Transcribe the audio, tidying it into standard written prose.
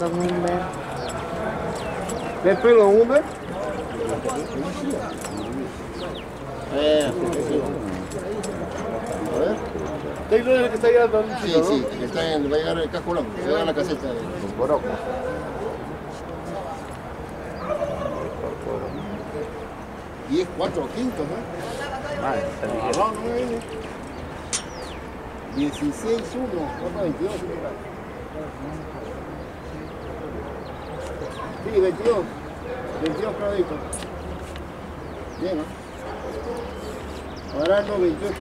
esperando un Uber. ¿Le espero un Uber? A ver. Taylor es el que está allá donde Sí, sí, el que está en, va a llegar el casco blanco, va a llegar la caseta de Boroco. Y es 4 quintos, ¿no? Vale, No, no viene. 16, 1, 22. Sí, 22. 22 clavaditos. Bien, ¿no? Ahora no 28.